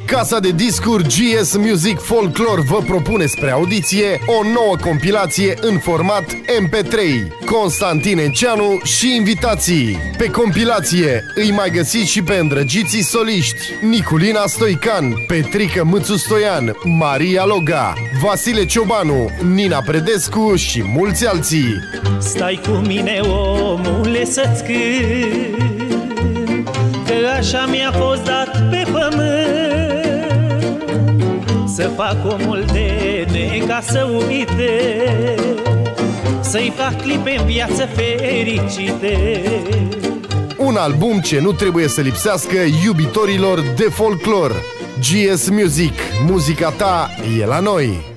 Casa de discuri GS Music Folklore vă propune spre audiție o nouă compilație în format MP3. Constantin Enceanu și invitații. Pe compilație îi mai găsiți și pe îndrăgiții soliști Niculina Stoican, Petrică Mâțu Stoian, Maria Loga, Vasile Ciobanu, Nina Predescu și mulți alții. Stai cu mine, omule, să-ți cânt, că așa mi-a fost dat pe pământ, să fac omul de ca să uite, să-i fac clipe în viață fericite. Un album ce nu trebuie să lipsească iubitorilor de folclor. GS Music, muzica ta e la noi.